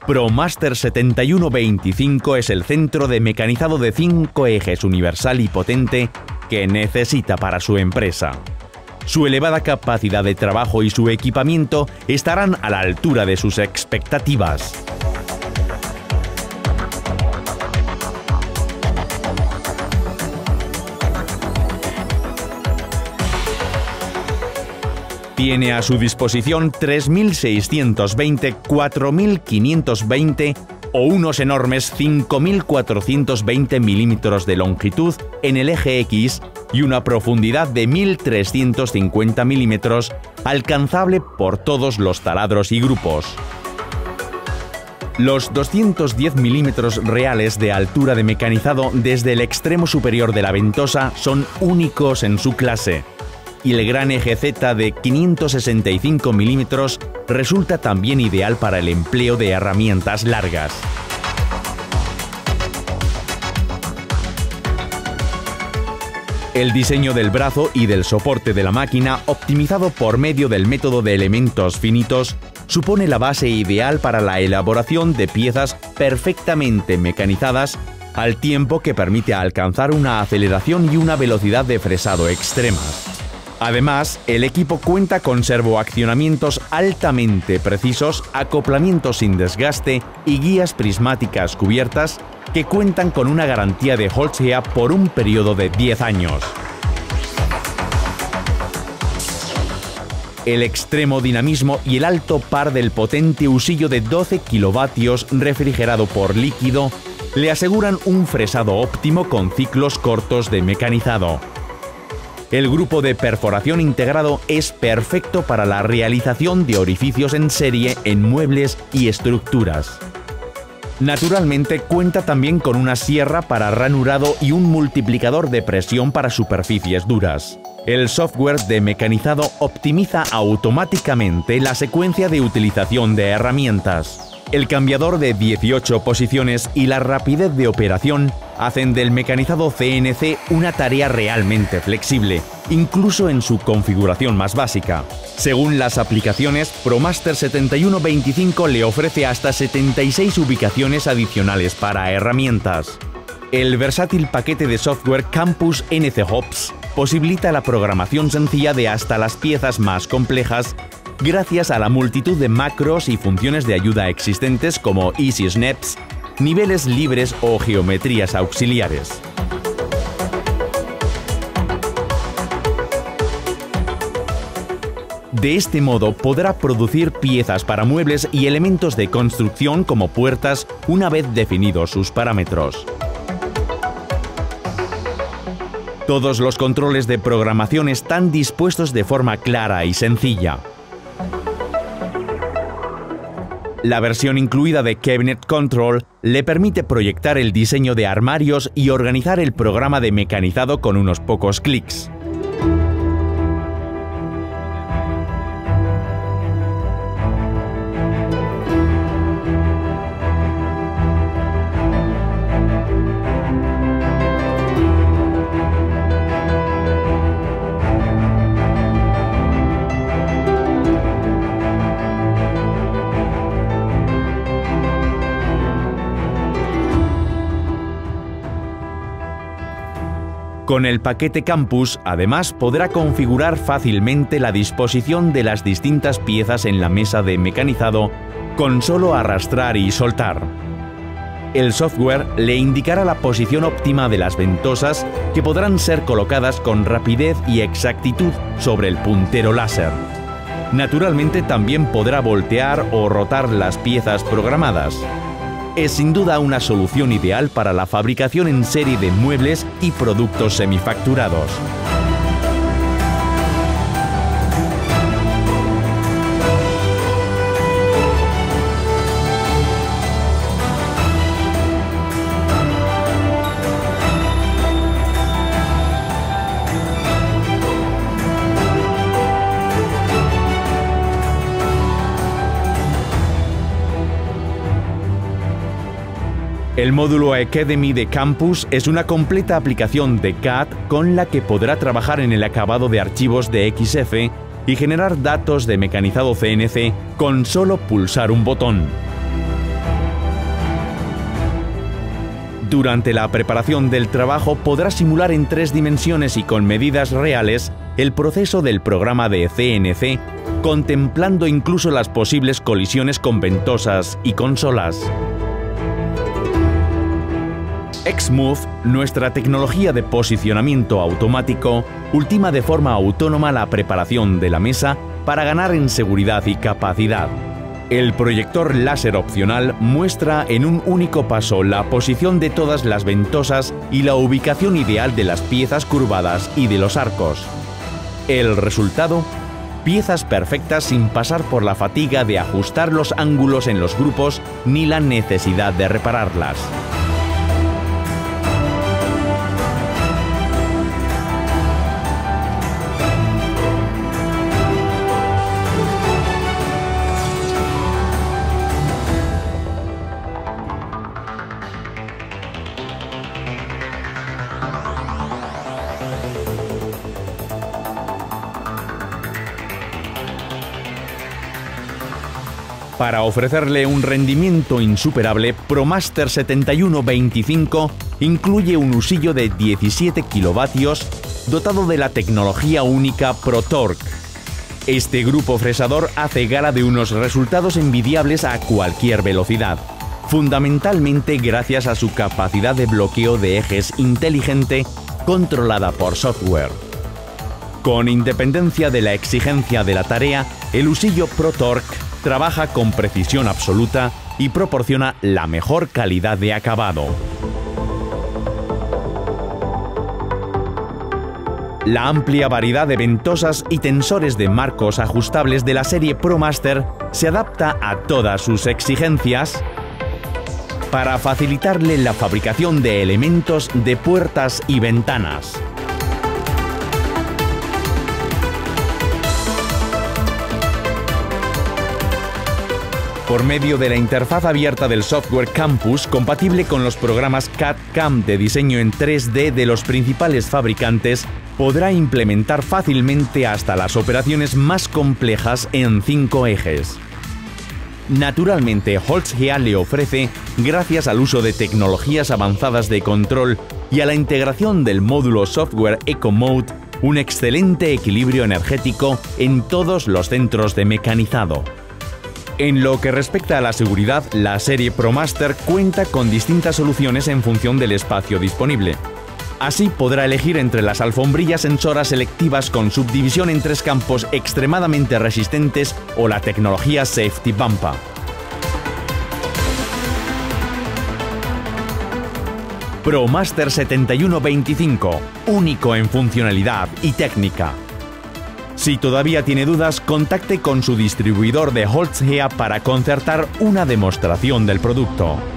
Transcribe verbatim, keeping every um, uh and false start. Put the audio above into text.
ProMaster setenta y uno veinticinco es el centro de mecanizado de cinco ejes universal y potente que necesita para su empresa. Su elevada capacidad de trabajo y su equipamiento estarán a la altura de sus expectativas. Tiene a su disposición tres mil seiscientos veinte, cuatro mil quinientos veinte o unos enormes cinco mil cuatrocientos veinte milímetros de longitud en el eje X y una profundidad de mil trescientos cincuenta milímetros alcanzable por todos los taladros y grupos. Los doscientos diez milímetros reales de altura de mecanizado desde el extremo superior de la ventosa son únicos en su clase. Y el gran eje Z de quinientos sesenta y cinco milímetros resulta también ideal para el empleo de herramientas largas. El diseño del brazo y del soporte de la máquina, optimizado por medio del método de elementos finitos, supone la base ideal para la elaboración de piezas perfectamente mecanizadas, al tiempo que permite alcanzar una aceleración y una velocidad de fresado extremas. Además, el equipo cuenta con servoaccionamientos altamente precisos, acoplamientos sin desgaste y guías prismáticas cubiertas que cuentan con una garantía de Holcea por un periodo de diez años. El extremo dinamismo y el alto par del potente husillo de doce kilovatios refrigerado por líquido le aseguran un fresado óptimo con ciclos cortos de mecanizado. El grupo de perforación integrado es perfecto para la realización de orificios en serie en muebles y estructuras. Naturalmente cuenta también con una sierra para ranurado y un multiplicador de presión para superficies duras. El software de mecanizado optimiza automáticamente la secuencia de utilización de herramientas. El cambiador de dieciocho posiciones y la rapidez de operación hacen del mecanizado C N C una tarea realmente flexible, incluso en su configuración más básica. Según las aplicaciones, ProMaster setenta y uno veinticinco le ofrece hasta setenta y seis ubicaciones adicionales para herramientas. El versátil paquete de software Campus N C Hops posibilita la programación sencilla de hasta las piezas más complejas, gracias a la multitud de macros y funciones de ayuda existentes como Easy Snaps, niveles libres o geometrías auxiliares. De este modo podrá producir piezas para muebles y elementos de construcción como puertas una vez definidos sus parámetros. Todos los controles de programación están dispuestos de forma clara y sencilla. La versión incluida de Cabinet Control le permite proyectar el diseño de armarios y organizar el programa de mecanizado con unos pocos clics. Con el paquete Campus, además, podrá configurar fácilmente la disposición de las distintas piezas en la mesa de mecanizado con solo arrastrar y soltar. El software le indicará la posición óptima de las ventosas que podrán ser colocadas con rapidez y exactitud sobre el puntero láser. Naturalmente también podrá voltear o rotar las piezas programadas. Es sin duda una solución ideal para la fabricación en serie de muebles y productos semifacturados. El módulo Academy de Campus es una completa aplicación de C A D con la que podrá trabajar en el acabado de archivos de X F y generar datos de mecanizado C N C con solo pulsar un botón. Durante la preparación del trabajo podrá simular en tres dimensiones y con medidas reales el proceso del programa de C N C, contemplando incluso las posibles colisiones con ventosas y consolas. Xmove, nuestra tecnología de posicionamiento automático, ultima de forma autónoma la preparación de la mesa para ganar en seguridad y capacidad. El proyector láser opcional muestra en un único paso la posición de todas las ventosas y la ubicación ideal de las piezas curvadas y de los arcos. El resultado: piezas perfectas sin pasar por la fatiga de ajustar los ángulos en los grupos ni la necesidad de repararlas. Para ofrecerle un rendimiento insuperable, ProMaster setenta y uno veinticinco incluye un husillo de diecisiete kilovatios dotado de la tecnología única ProTorque. Este grupo fresador hace gala de unos resultados envidiables a cualquier velocidad, fundamentalmente gracias a su capacidad de bloqueo de ejes inteligente controlada por software. Con independencia de la exigencia de la tarea, el husillo ProTorque trabaja con precisión absoluta y proporciona la mejor calidad de acabado. La amplia variedad de ventosas y tensores de marcos ajustables de la serie ProMaster se adapta a todas sus exigencias para facilitarle la fabricación de elementos de puertas y ventanas. Por medio de la interfaz abierta del software Campus, compatible con los programas C A D C A M de diseño en tres D de los principales fabricantes, podrá implementar fácilmente hasta las operaciones más complejas en cinco ejes. Naturalmente, Holzhea le ofrece, gracias al uso de tecnologías avanzadas de control y a la integración del módulo software EcoMode, un excelente equilibrio energético en todos los centros de mecanizado. En lo que respecta a la seguridad, la serie ProMaster cuenta con distintas soluciones en función del espacio disponible. Así podrá elegir entre las alfombrillas sensoras selectivas con subdivisión en tres campos extremadamente resistentes o la tecnología Safety Bumper. ProMaster setenta y uno veinticinco, único en funcionalidad y técnica. Si todavía tiene dudas, contacte con su distribuidor de Holzhea para concertar una demostración del producto.